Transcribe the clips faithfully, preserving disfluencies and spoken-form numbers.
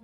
します。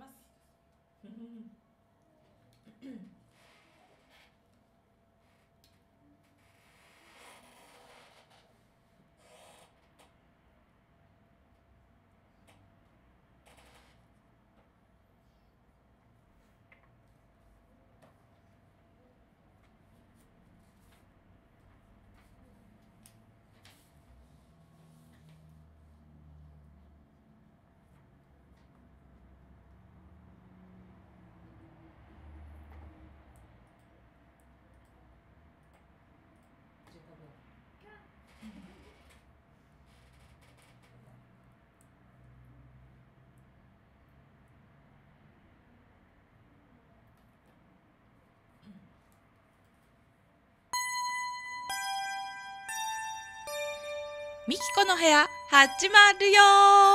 みきこの部屋始まるよ。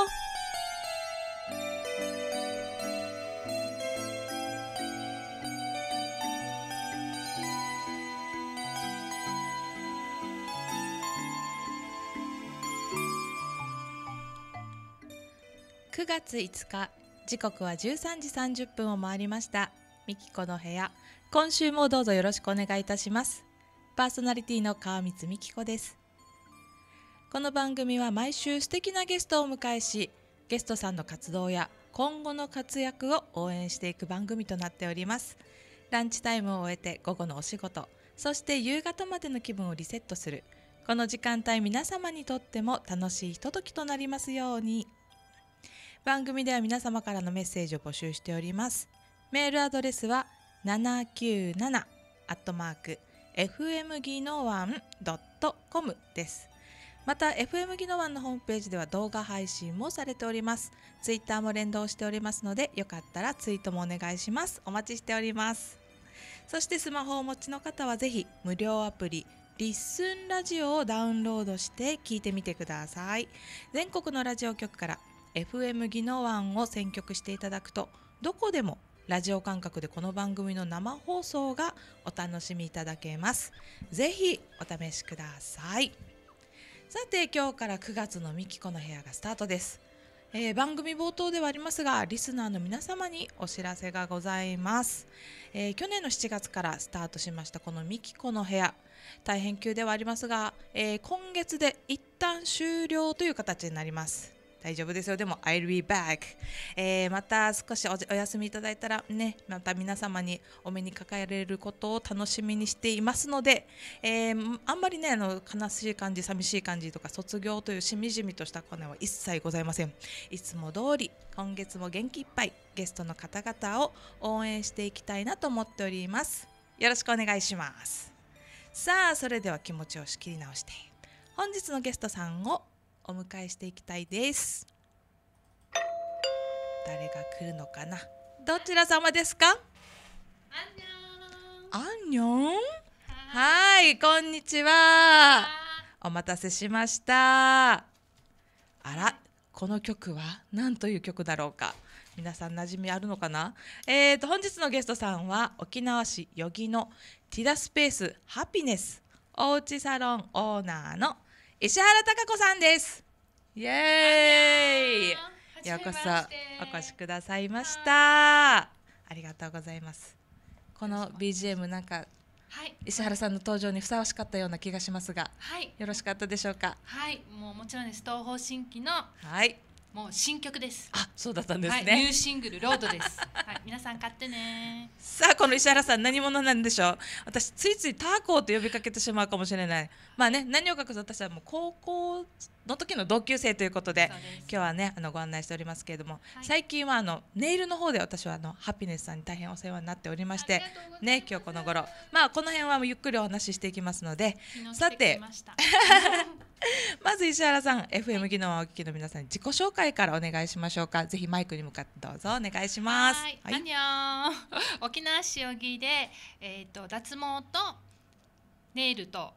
くがついつか、時刻はじゅうさんじさんじゅっぷんを回りました。みきこの部屋、今週もどうぞよろしくお願いいたします。パーソナリティの川光みきこです。この番組は毎週素敵なゲストをお迎えし、ゲストさんの活動や今後の活躍を応援していく番組となっております。ランチタイムを終えて午後のお仕事、そして夕方までの気分をリセットするこの時間帯、皆様にとっても楽しいひとときとなりますように。番組では皆様からのメッセージを募集しております。メールアドレスはななきゅうななアットマークエフエムギノワンドットコム です。また エフエム ギノワンのホームページでは動画配信もされております。ツイッターも連動しておりますので、よかったらツイートもお願いします。お待ちしております。そしてスマホをお持ちの方はぜひ無料アプリリッスンラジオをダウンロードして聞いてみてください。全国のラジオ局から エフエム ギノワンを選曲していただくと、どこでもラジオ感覚でこの番組の生放送がお楽しみいただけます。ぜひお試しください。さて、今日からくがつのみきこの部屋がスタートです。えー、番組冒頭ではありますが、リスナーの皆様にお知らせがございます。えー、去年のしちがつからスタートしましたこのみきこの部屋、大変急ではありますが、えー、今月で一旦終了という形になります。大丈夫ですよ。でも I'll be back、えー、また少し お, お休みいただいたらね、また皆様にお目にかかれることを楽しみにしていますので、えー、あんまりね、あの悲しい感じ、寂しい感じとか卒業というしみじみとした声は一切ございません。いつも通り今月も元気いっぱいゲストの方々を応援していきたいなと思っております。よろしくお願いします。さあ、それでは気持ちを仕切り直して本日のゲストさんをお迎えしていきたいです。誰が来るのかな。どちら様ですか。 アンアンニョン。はい、こんにちは。お待たせしました。あら、この曲は何という曲だろうか。皆さん馴染みあるのかな。えーと本日のゲストさんは沖縄市余木のティダスペースハピネスおうちサロンオーナーの石原貴子さんです。イエーイ、ようこそお越しくださいました。ありがとうございます。この ビージーエム なんか、はい、石原さんの登場にふさわしかったような気がしますが、はい、よろしかったでしょうか。 はい、もうもちろんです。東方神起の、はい、もう新曲です。 あ、そうだったんですね。 はい、ニューシングルロードです。はい、皆さん買ってね。 さあ、この石原さん何者なんでしょう。私ついついターコーと呼びかけてしまうかもしれない。まあね、何を隠す私はもう高校の時の同級生ということで、今日はね、あのご案内しておりますけれども、はい、最近はあのネイルの方で私はあのハピネスさんに大変お世話になっておりまして、ね、今日この頃、まあこの辺はもうゆっくりお話ししていきますので、さてまず石原さん、 エフエム ギノワンをお聞きの皆さんに自己紹介からお願いしましょうか。ぜひマイクに向かってどうぞお願いします。 はい、はい、アンニョン。沖縄市余木で、えー、と脱毛とネイルと、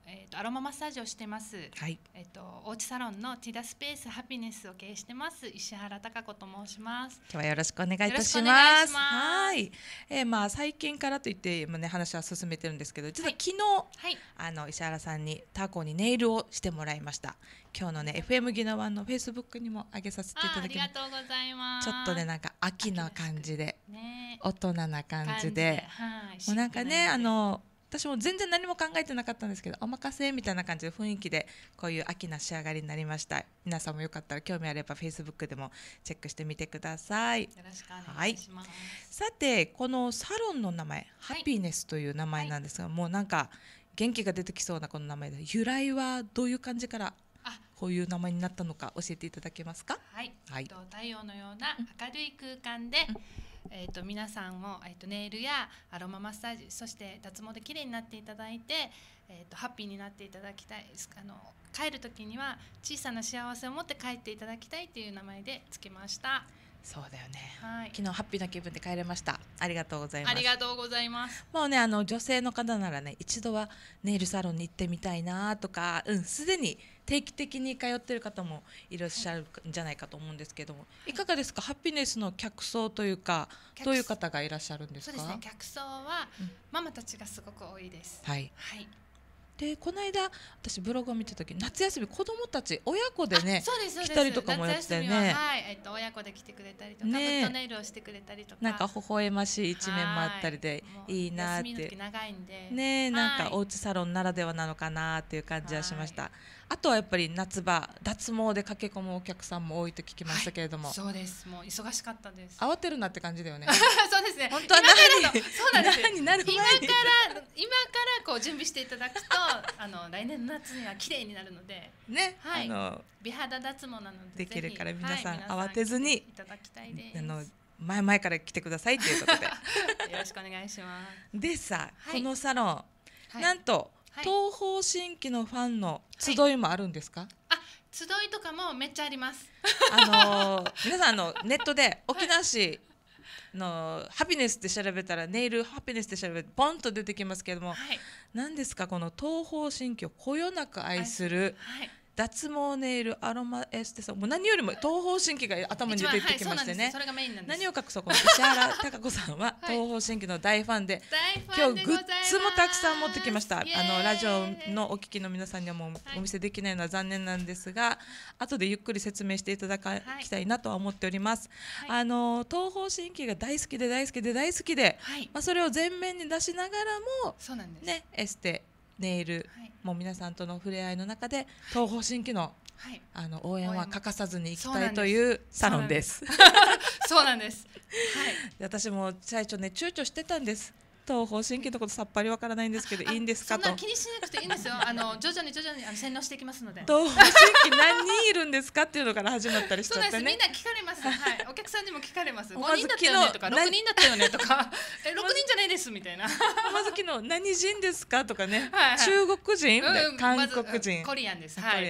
えー、とアロママッサージをしてます、 はい、 えー、とおうちサロンのティダスペースハピネスを経営してます石原貴子と申します。 今日はよろしくお願いいたします。はい、えー、まあ最近からといって今ね話は進めてるんですけど、実は昨日、はい、あの石原さんにタコにネイルをしてもらいました。今日のね エフエム ギノワンのフェイスブックにも上げさせていただきます。 ありがとうございます。 ちょっとねなんか秋な感じで、ね、大人な感じで、はい、もうなんかねあの私も全然何も考えてなかったんですけど、お任せみたいな感じで雰囲気でこういう秋な仕上がりになりました。皆さんもよかったら興味あれば フェイスブック でもチェックしてみてください。 よろしくお願いします。はい、 さてこのサロンの名前、はい、ハピネスという名前なんですが、はい、もうなんか元気が出てきそうなこの名前で、由来はどういう感じからこういう名前になったのか教えていただけますか。 はい、はい、太陽のような明るい空間で、うんえー、と皆さんも、えー、とネイルやアロママッサージ、そして脱毛できれいになっていただいて、えー、とハッピーになっていただきたい。あの帰る時には小さな幸せを持って帰っていただきたいという名前でつけました。 そうだよね、 はい、 昨日ハッピーな気分で帰れました。ありがとうございます。 ありがとうございます。 もうねあの女性の方ならね一度はネイルサロンに行ってみたいなとか、うんすでに定期的に通っている方もいらっしゃるんじゃないかと思うんですけども、はい、いかがですか。ハピネスの客層というかどういう方がいらっしゃるんですか。 そうですね、客層は、うん、ママたちがすごく多いです。 はい、 はい、 でこの間私ブログを見た時、夏休み子どもたち親子でね来たりとかもやってたよね。 はい、えっと、親子で来てくれたりとか、ね、フットネイルをしてくれたりとか、 なんか微笑ましい一面もあったりでいいなって、 休みの時長いんでね、なんかおうちサロンならではなのかなっていう感じはしました。あとはやっぱり夏場脱毛で駆け込むお客さんも多いと聞きましたけれども、はい、 そうです。もう忙しかったです。 慌てるなって感じだよね。 そうですね。 本当は何そうなんですよ。 何なる前に今から今からこう準備していただくとあの来年の夏には綺麗になるので、 ね、 はい、 あの美肌脱毛なのでできるから皆さん、 はい、 慌てずにいただきたいです。 あの前々から来てくださいということでよろしくお願いします。 でさ、はい、このサロン、はい、なんと、はい、東方神起のファンの集いもあるんですか。はい、 あ、集いとかもめっちゃあります。 あのー、皆さんあのネットで沖縄市のハピネスって調べたら、ネイルハピネスって調べてボンと出てきますけれども、はい、何ですかこの東方神起をこよなく愛する、はい、脱毛ネイルアロマエステさん、もう何よりも東方神起が頭に出てきましてね、何を隠そうこの石原貴子さんは東方神起の大ファンで、今日グッズもたくさん持ってきました。あのラジオのお聞きの皆さんにはもうお見せできないのは残念なんですが、後でゆっくり説明していただきたいなとは思っております。はい、あの東方神起が大好きで大好きで大好きで、はい、まあ、それを前面に出しながらもね、エステネイル、はい、もう皆さんとの触れ合いの中で東方神起の、はい、あの応援は欠かさずに行きたいというサロンです。 そうなんです。 はい、私も最初ね躊躇してたんです。東方神起のことさっぱりわからないんですけどいいんですかと。 そんな気にしなくていいんですよ。あの徐々に徐々にあの洗脳していきますので。 東方神起何人いるんですかっていうのから始まったりしちゃってね。 そうです。みんな聞かれます。はい。お客さんにも聞かれます。ごにんだったよねとかろくにんだったよねとか、えろくにんじゃないですみたいな。 まず昨日何人ですかとかね。中国人、韓国人、 コリアンです。はい。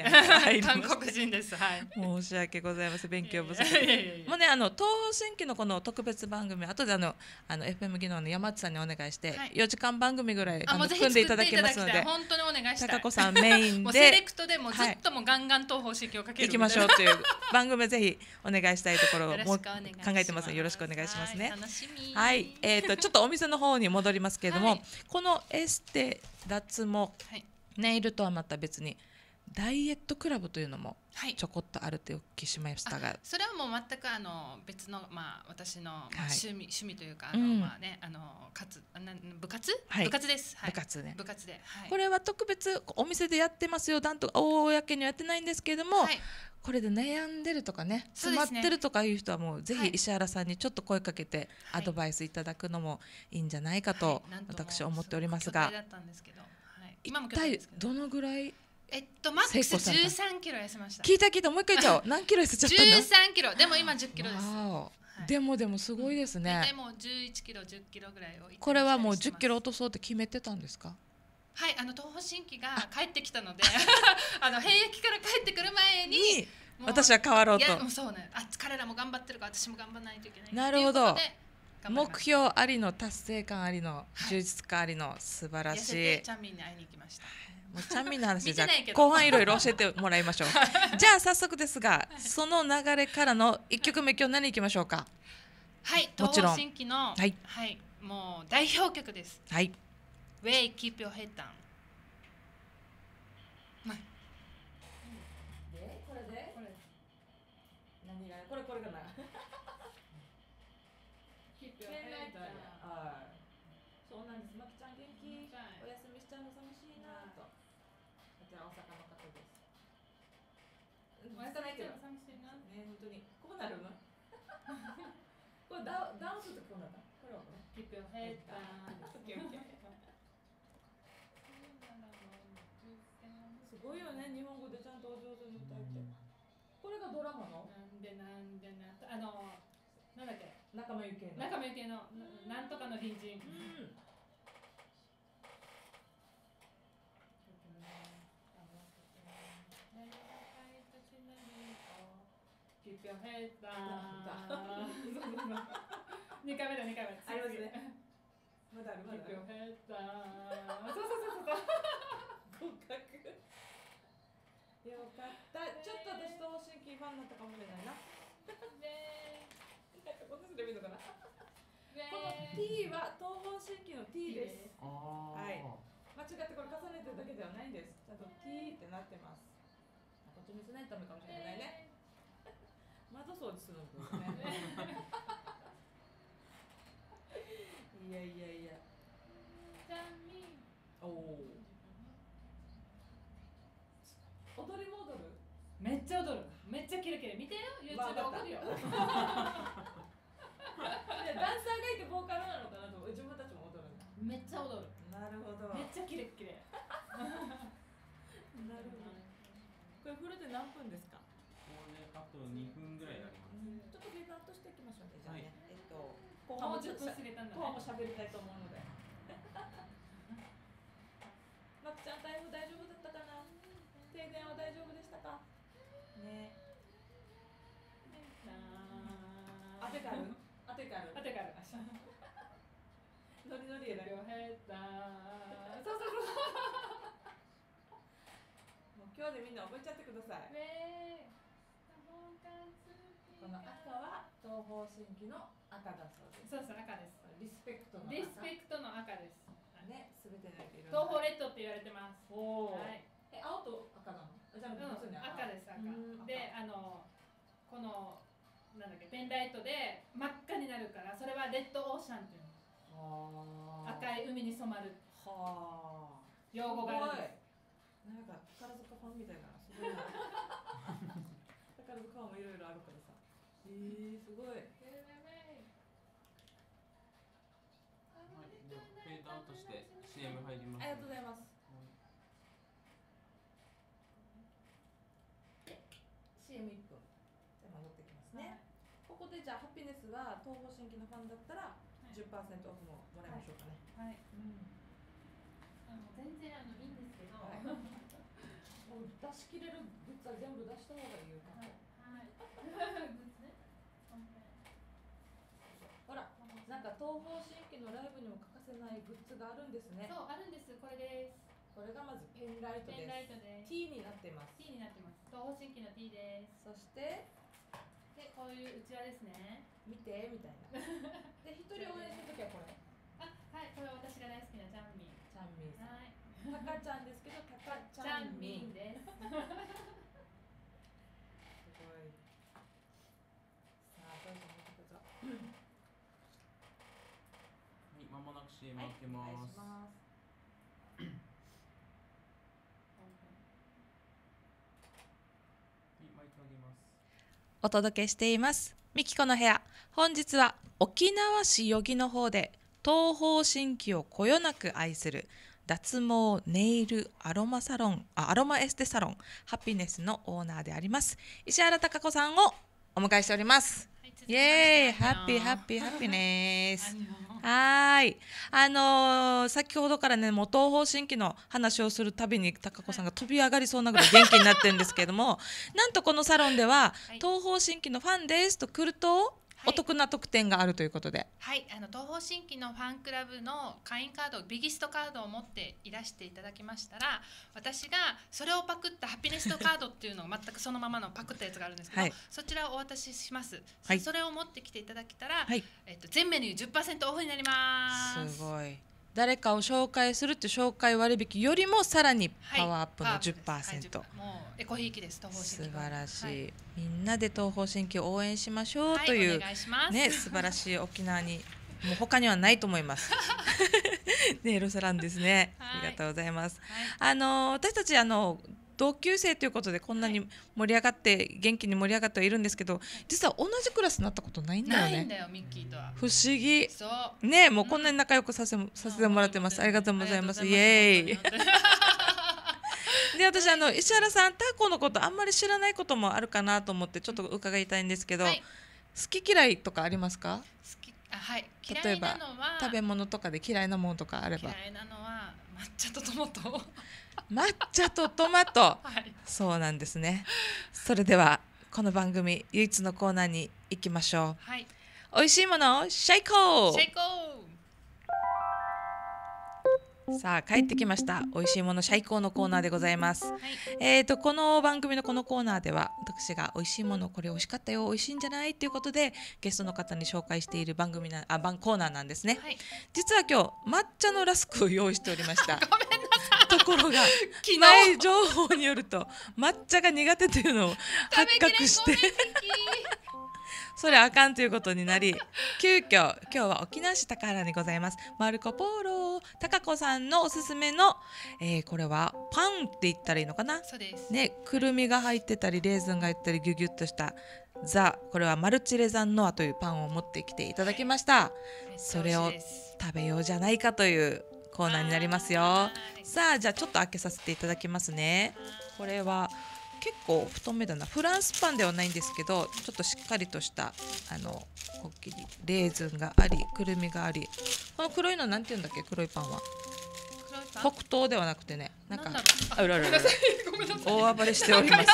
韓国人です。はい。 申し訳ございません。勉強不足。もうねあの東方神起のこの特別番組、後であのあの エフエム 技能の山内さんにお願いしてよじかん番組ぐらいあの組んでいただけますので、 本当にお願いしたい。 貴子さんメインでセレクトでもずっともガンガン東方神起をかける行きましょうという番組ぜひお願いしたいところをも考えてますのでよろしくお願いしますね。 楽しみ。 はい、えっとちょっとお店の方に戻りますけれども、このエステ脱毛ネイルとはまた別にダイエットクラブというのもちょこっとあるってお聞きしましたが、はい、 それはもう全くあの別の、まあ、私の、まあ、趣味、はい、趣味というかあの、うん、まあね、あのかつあな部活、はい、部活です、はい、 部活ね、 部活で、はい、 これは特別お店でやってますよ、なんと公にはやってないんですけれども、はい、これで悩んでるとかね詰まってるとかいう人はもうぜひ石原さんにちょっと声かけてアドバイスいただくのもいいんじゃないかと私は思っておりますが、一体どのぐらいえっとマックスじゅうさんキロ痩せました。 聞いた聞いた、もう一回言っちゃおう。何キロ痩せちゃったの？ じゅうさんキロ。でも今じゅっキロです。 はい、でもでもすごいですね。 でもじゅういちキロじゅっキロぐらいを。 これはもうじゅっキロ落とそうって決めてたんですか？ はい、あの東方神起が帰ってきたので、あの兵役から帰ってくる前に私は変わろうと。いや、 もうそうね。あ、彼らも頑張ってるから私も頑張らないといけない。 なるほど。目標ありの達成感ありの充実感ありの素晴らしい。 痩せてチャンミンに会いに行きました。 もうちゃんみんの話じゃあ見てないけど後半いろいろ教えてもらいましょうじゃあ早速ですがその流れからのいっきょくめ今日何いきましょうか。 はい、 もちろん東方神起の、 はいはい、もう代表曲です。 はい Way Keep Your Head Down。 でこれでこれ何がこれこれかな Keep ペ Your ンライ Head ト Down。 はいそうなんです。まきちゃん元気はいお休みしちゃうの寂しいなとこちら大阪の方ですおやすみちゃん寂しいな。 ね本当にこうなるのこれダウダウンするとこうなったこれはこれ Keep Your Head Down。 オッケーオッケーすごいよね日本語でちゃんとお上手に歌えてこれがドラマのなんでなんでなあのなんだっけ仲間由紀恵の仲間由紀恵のななんとかの隣人。 うん Keep your head down。二回目だ二回目。 ありますねまだあるまだ Keep ある your head down。そうそうそうそう。 合格よかったちょっと私と新規ファンになったかもしれないな私で見るのかなこの T は東方神起の T ですああ、 はい間違ってこれ重ねてるだけではないんですちゃんと T ってなってますこっち見せないとダメかもしれないね窓掃除するのですねいやいやいやおお踊りも踊るめっちゃ踊る。めっちゃキレキレ。見てよ。YouTube わかった踊るよ。 いやダンサーがいてボーカルなのかなと自分たちも踊るんだめっちゃ踊る。 なるほどめっちゃキレキレ。 なるほどこれフルで何分ですかこれあとにふんぐらいになります。 ちょっとフェードアウトしていきましょうねじゃあね、 はいえっと後もう半もちょっとじゅっぷん過ぎたんだ後半もね。 喋りたいと思うのでまきちゃん台風大丈夫だったかな停電は大丈夫でしたかね当てがある当てがあるあてから。 ノリノリやな両ヘッダー。そうそうそう。 もう今日でみんな覚えちゃってくださいねえ。 この赤は東方神起の赤だそうですそうそう赤です。 リスペクトの赤リスペクトの赤です。 ね、すべての色東方レッドって言われてます。 おーはい。 え、青と赤なのじゃなくてうん、 普通に赤です赤うんで、あのこのなんだっけペンライトで真っ赤になるからそれはレッドオーシャンっていうの赤赤い海に染まるはあ用語があるんです。 なんか宝塚ファンみたいなすごいな宝塚ファンもいろいろあるからさえー、すごいはい、ではフェードアウトして シーエム 入ります。 ありがとうございます シーエムいっぷんじゃあ戻ってきますね、ここでじゃあハピネスは東方神起のファンだったら じゅっパーセント オフももらいましょうかね、 はい。 うんあの全然あのいいんですけど。 はいもう出し切れるグッズは全部出した方がいいよ、 はい。はい。 ほら、なんか東方神起のライブにも欠かせないグッズがあるんですね。 そうあるんです。これです。 これがまずペンライトペンライです。 トです。 T になってます。 T になってます。東方神起の T です。 そしてでこういううちわですね。 見てみたいな。で一人応援するときはこれ。 あはいこれ私が大好きなチャンミン。 チャンミンさん。 はい。 タカちゃんですけどタカチチャンャンミン。 ミンです。 すごい。さあどうぞどうぞ。 はい、まもなく シーエムはい開けまお願いす。 します。 はい、マイク上げます。 お届けしていますみきこの部屋。本日は沖縄市余木の方で東方神起をこよなく愛する脱毛ネイルアロマサロンあアロマエステサロンハピネスのオーナーであります石原貴子さんをお迎えしております。 はいイエーイハッピーハッピーハッピネス。はーい、あのー、先ほどからねもう東方神起の話をするたびに貴子さんが飛び上がりそうなぐらい元気になってるんですけれどもなんとこのサロンでは、 はい東方神起のファンですと来ると、 はいお得な特典があるということで、 はい、あの東方神起のファンクラブの会員カード、ビギストカードを持っていらしていただきましたら、私がそれをパクったハピネストカードっていうのを全くそのままのパクったやつがあるんですけど、 はい、 そちらをお渡しします、 はい、 それを持ってきていただけたら、 はい、 えっと、全メニュー じゅっパーセント オフになります。 すごい。誰かを紹介するって紹介割引よりもさらにパワーアップの じゅっパーセント、 はい、もうエコひいきです。東方神起素晴らしい、 はい、 みんなで東方神起を応援しましょうという、 はい、お願いしますね、素晴らしい沖縄にもう他にはないと思いますネイルサロンですね、はい、ありがとうございます、はい、あの私たちあの同級生ということでこんなに盛り上がって元気に盛り上がってはいるんですけど、実は同じクラスになったことないんだよね。 ないんだよ、ミッキーとは。 不思議。 そうね、もうこんなに仲良くさせ、うん、させてもらってます。ありがとうございます。イエーイ。で、私あの石原さんタコのことあんまり知らないこともあるかなと思ってちょっと伺いたいんですけど、はい、好き嫌いとかありますか？ 好き、あ、はい。 例えば食べ物とかで嫌いなものとかあれば。 嫌いなのは抹茶とトマト。 抹茶とトマト、 はい、 そうなんですね。それではこの番組唯一のコーナーに行きましょう。 はい、 美味しいものシェイコー。 シェイコー。さあ帰ってきました。美味しいものシェイコーのコーナーでございます。はい、えーとこの番組のこのコーナーでは私が美味しいもの、これ美味しかったよ、美味しいんじゃないということでゲストの方に紹介している番組なあ番コーナーなんですね。はい、実は今日抹茶のラスクを用意しておりました。 ごめんなさい。 ところが前情報によると抹茶が苦手というのを発覚してそれあかんということになり、急遽今日は沖縄市高原にございますマルコポーロ高子さんのおすすめの、えー、これはパンって言ったらいいのかな。 そうです、 ね、くるみが入ってたりレーズンが入ったりギュギュッとしたザ、これはマルチレザンノアというパンを持ってきていただきました。はい、それを食べようじゃないかというコーナーになりますよ。さあじゃあちょっと開けさせていただきますね。これは結構太めだな。フランスパンではないんですけどちょっとしっかりとしたあのこっきりレーズンがありくるみがあり、この黒いのなんていうんだっけ、黒いパンは黒糖ではなくてね、なんかあらららら大暴れしております。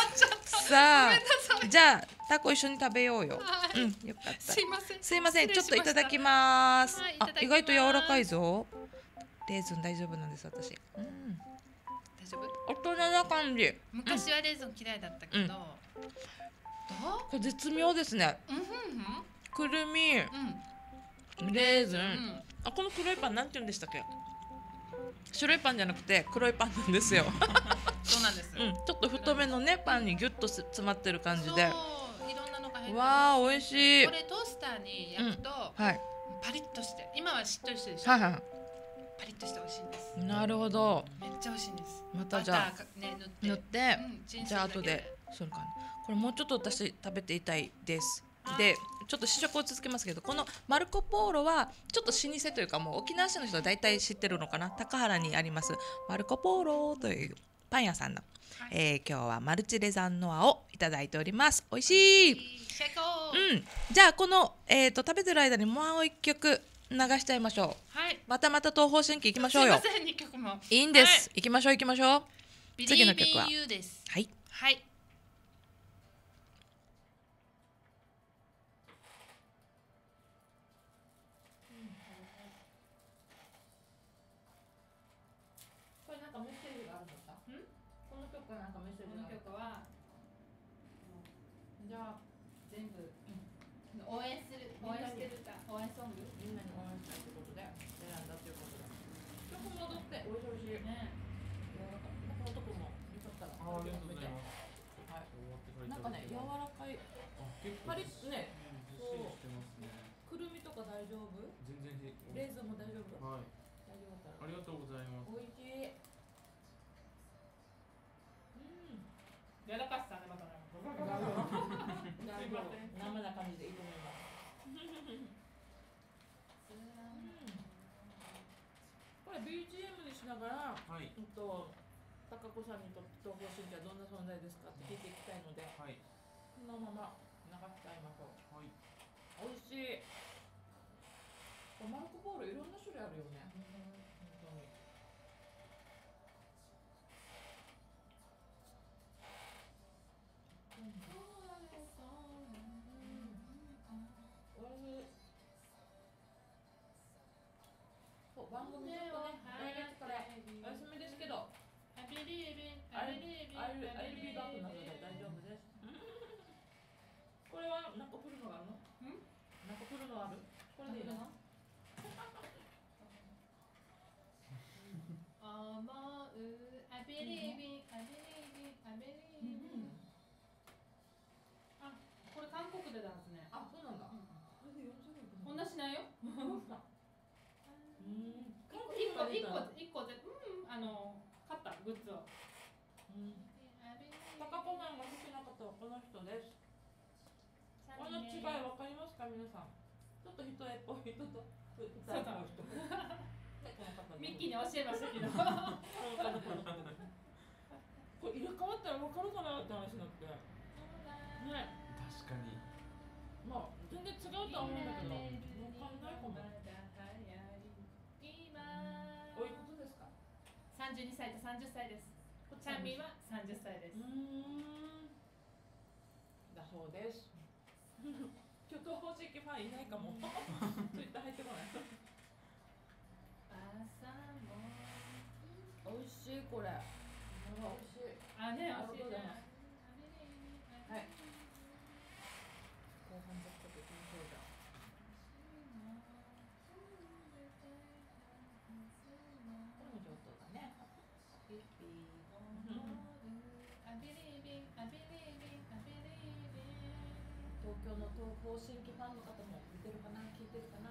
さあじゃあタコ一緒に食べようよ。うん、よかった。 すいませんすいません、ちょっといただきます。あ、意外と柔らかいぞ。レーズン大丈夫なんです私。うん、 大丈夫？ 大人な感じ。 昔はレーズン嫌いだったけど、うん、どう？ これ絶妙ですね。 うんうんうん、 くるみ、うん、レーズン、うん、あ、この黒いパンなんて言うんでしたっけ？白いパンじゃなくて黒いパンなんですよ。 そうなんです、 うん、ちょっと太めのねパンにギュッと詰まってる感じで、そう、 いろんなのが入ってる。 わー美味しい。 これトースターに焼くと、うん、はい、パリッとして、今はしっとりしてるでしょ。はいはい、パリッとして美味しいんです。 なるほど。 めっちゃ美味しいんです。 またじゃあ、ね、塗って、塗って、うん、じゃあ後でそうかな。これもうちょっと私食べていたいです。でちょっと試食を続けますけど、このマルコポーロはちょっと老舗というかもう沖縄市の人は大体知ってるのかな。高原にありますマルコポーロというパン屋さんの、はい、えー、今日はマルチレザンノアをいただいております。美味しい。うん、じゃあこの、えー、と食べてる間にもう一曲流しちゃいましょう。はい、またまた東方神起行きましょうよ。 すいません、にきょくもいいんです、はい、行きましょう行きましょう。 次の曲はです。 はい、 はい、じゃあ全部、うん、応援する応援してるか応援ソングみんなに応援したいということで選んだということで、曲戻っておいしいおいしいね。このとこもよかったらありがとうございます。 はい、なんかね柔らかいパリッとね、そうくるみとか大丈夫？ 全然レーズンも大丈夫？ はい、 大丈夫だったらありがとうございます。 おいしい。うん、やらかしたねまたね。生な感じでいいと思います。これ ビージーエム にしながら、はい、うんと高子さんにとって東方神起はどんな存在ですかって聞いていきたいので、はい、このまま流しちゃいましょう。はい、おいしい。マルコポーロいろんな種類あるよね。本当に。 番組ちょっとね、来月からお休みですけど、 I believe in, ア I イ believe in, ア I イアイルビ believe ーバックなので in. 大丈夫です。これはなんか振るのがあるの？なんか振るのある？これでいいの？ 思う I believe in, I believe in, I believe in. あ、これ韓国でだんすね。 あ、そうなんだ。これでよんじゅうえんくこんなしないよ。 うん。 一個一個一個で、うん、あの買ったグッズを。 うん。高子さんが好きな方はこの人です。この違いわかりますか皆さん？ちょっと人絵っぽい人と歌絵っぽい人。 ミッキーに教えましたけど。 これ入れ替わったらわかるかなって話になって。ね。 確かに。 まあ全然違うとは思うんだけど、わかんないかも。おいくつですか？ 三十二歳と三十歳です。チャンミンは三十歳です。 うーん。だそうです。今日東方神起ファンいないかも。ツイッター入ってこない。美味しいこれ。美味しい。 あね、 ありがとうございます。 はい。 後半ちょっと行きましょうじゃあ。これも上等だね。ピッピー。東京の東方神起ファンの方も見てるかな、聞いてるかな。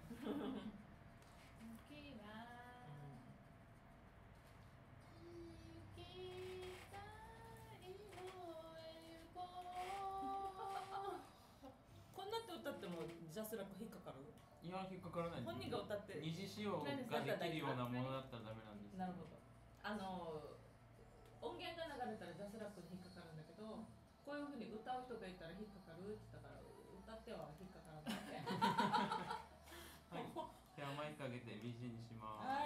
こんなって歌ってもジャスラック引っかかる？ いや、引っかからない。 本人が歌って二次使用ができるようなものだったらダメなんです。 なるほど。あの音源が流れたらジャスラックに引っかかるんだけど、こういうふうに歌う人がいたら引っかかるって言ったから、歌っては引っかからないって。 はい。じゃあマイク上げて ビージー にします。 はい。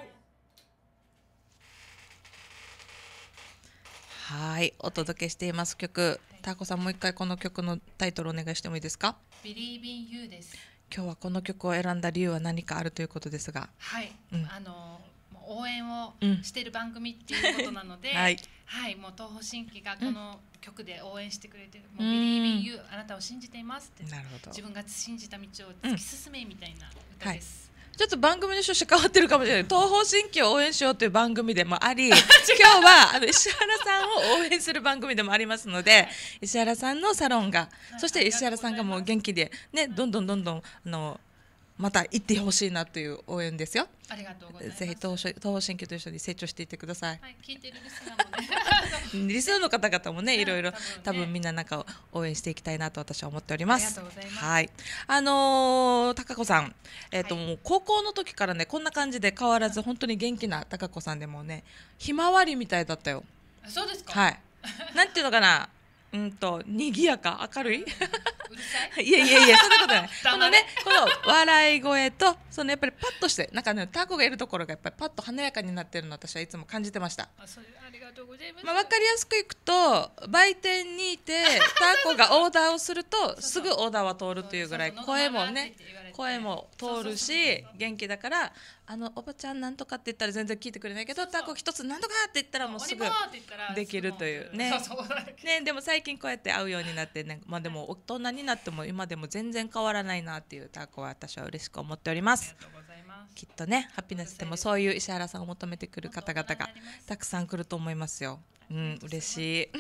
はい、お届けしています曲。ターコさん、もう一回この曲のタイトルお願いしてもいいですか？ Believe in you です。 今日はこの曲を選んだ理由は何かあるということですが。 はい、 うん、 あの応援をしている番組っていうことなので、 うん、はい、 はい、もう東方神起がこの曲で応援してくれてる、うん、もう Believe in you、あなたを信じていますって、 なるほど、 自分が信じた道を突き進めみたいな歌です。 うん、はい、ちょっと番組の趣旨変わってるかもしれない。東方神起を応援しようという番組でもあり、今日はあの石原さんを応援する番組でもありますので、はい、石原さんのサロンが、はい、そして石原さんがもう元気でね、どんどんどんどんあのまた行ってほしいなという応援ですよ。 ありがとうございます。 ぜひ東方神起と一緒に成長していってください。 はい、聞いてるリスナーもねリスナーの方々もね、いろいろ多分みんななんか応援していきたいなと私は思っております。 ありがとうございます。 はい、あのー、高子さん、えーと、はい、もう高校の時からねこんな感じで変わらず本当に元気な高子さんでもね、ひまわりみたいだったよ。 そうですか。 はい。なんていうのかな。うんと賑やか明るい。 うるさい。 いやいやいや、そんなことない。このね、この笑い声とそのやっぱりパッとしてなんかね、タコがいるところがやっぱりパッと華やかになってるのを私はいつも感じてました。 あ、それありがとうございます。 まあ分かりやすくいくと売店にいてタコがオーダーをするとすぐオーダーは通るというぐらい声もね声も通るし元気だから、あのおばちゃんなんとかって言ったら全然聞いてくれないけど、タコ一つなんとかって言ったらもうすぐできるというね。ね、でも最近こうやって会うようになってね、まあでも大人になっても今でも全然変わらないなっていうタコは私は嬉しく思っております。きっとね、ハピネスでもそういう石原さんを求めてくる方々がたくさん来ると思いますよ。うん、嬉しい。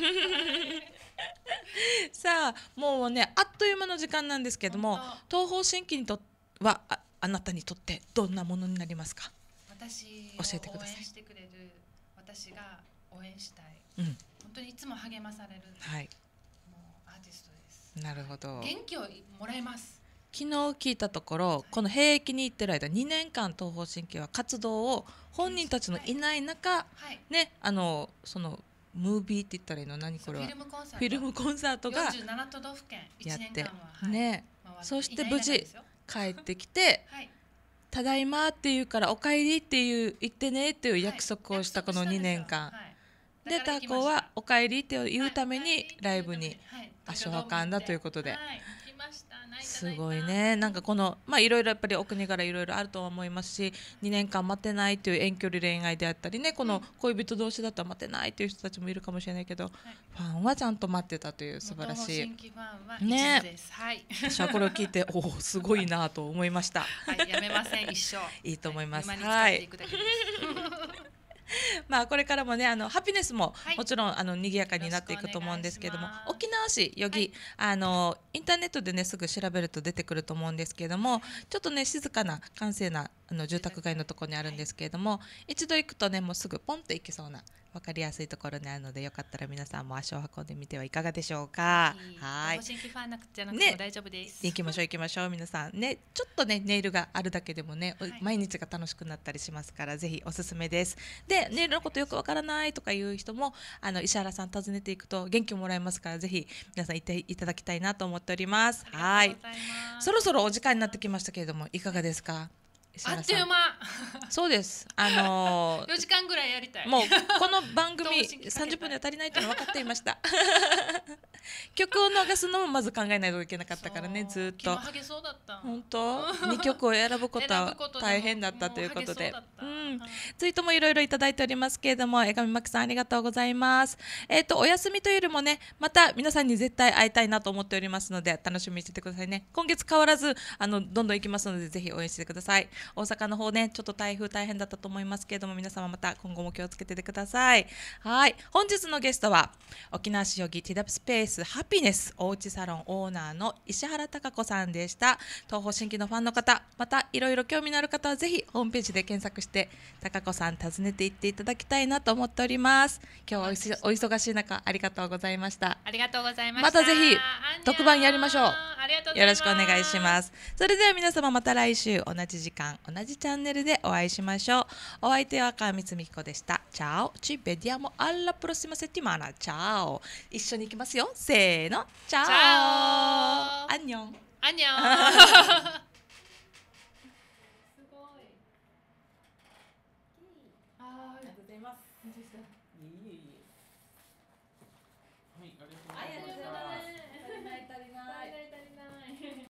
さあ、もうねあっという間の時間なんですけども、東方神起にとは あ, あなたにとってどんなものになりますか？ 私を教えてください。 応援してくれる、私が応援したい、 うん、 本当にいつも励まされる、 はい、 もうアーティストです。 なるほど。 元気をもらえます。 昨日聞いたところ、はい、この兵役に行ってる間にねんかん東方神起は活動を本人たちのいない中、はい、ね、あのそのムービーって言ったらいいの、何これはフィルムコンサート、フィルムコンサートがよんじゅうななとどふけんやっていちねんかんは、はい、 ね、そして無事帰ってきて、 はい、 ただいまって言うからお帰りっていう言ってねっていう約束をしたこのにねんかん、はい、でタコはお帰りって言うためにライブに足を運んだということで、 はい、来ました。泣いてすごいね。なんかこのまあいろいろやっぱりお国柄いろいろあるとは思いますし、にねんかん待てないという遠距離恋愛であったりね、この恋人同士だったら待てないという人たちもいるかもしれないけど、ファンはちゃんと待ってたという素晴らしい。 新規ファンは一途です。はい。 私はこれを聞いておおすごいなと思いました。 はい、やめません一生。 いいと思います。 はい。 はい。 沼に浸かっていくだけです。 まあこれからもねあのハピネスもはいもちろんあの賑やかになっていくと思うんですけども、 よろしくお願いします沖縄市余儀、あのインターネットでねすぐ調べると出てくると思うんですけれども、ちょっとね静かな閑静なあの住宅街のところにあるんですけれども、一度行くとねもうすぐポンと行けそうな分かりやすいところにあるので、よかったら皆さんも足を運んでみてはいかがでしょうか。はい。 新規ファンなくじゃなくても大丈夫です。 行きましょう行きましょう皆さんね、ちょっとねネイルがあるだけでもね、 はい毎日が楽しくなったりしますから、ぜひおすすめです。でネイルのことよくわからないとかいう人もあの石原さん訪ねていくと元気をもらえますから、ぜひ皆さん行っていただきたいなと思っております。はい。そろそろお時間になってきましたけれどもいかがですか。石あ原さんっという間。 そうですあのーよじかんぐらいやりたい。 もうこの番組同時にかけたいさんじゅっぷんでは足りないというのは分かっていました曲を流すのもまず考えないといけなかったからね、 そうずーっと気もはげそうだった。 本当にきょくを選ぶことは選ぶことでも大変だったということでもうはげそうだったうんはいツイートもいろいろいただいておりますけれども、江上真紀さんありがとうございます。えっ、とお休みというよりもね、また皆さんに絶対会いたいなと思っておりますので楽しみにしててくださいね。今月変わらずあのどんどん行きますのでぜひ応援してください。大阪の方ねちょっと台風大変だったと思いますけれども、皆様また今後も気をつけててください。はい、本日のゲストは沖縄市よぎティダップスペースハピネスおうちサロンオーナーの石原貴子さんでした。東方神起のファンの方、またいろいろ興味のある方はぜひホームページで検索して貴子さん訪ねていっていただきたいなと思っております。今日はおいしお忙しい中ありがとうございました。 ありがとうございました。 またぜひ特番やりましょう。 ありがとうございます。 よろしくお願いします。それでは皆様また来週同じ時間同じチャンネルでお会いしましょう。お相手は川光美希子でした。チャオチベディアモアラプロシマセティマナ。チャオ。一緒に行きますよ。せーの。チャオ。 チャオ。 アンニョン。 アンニョン。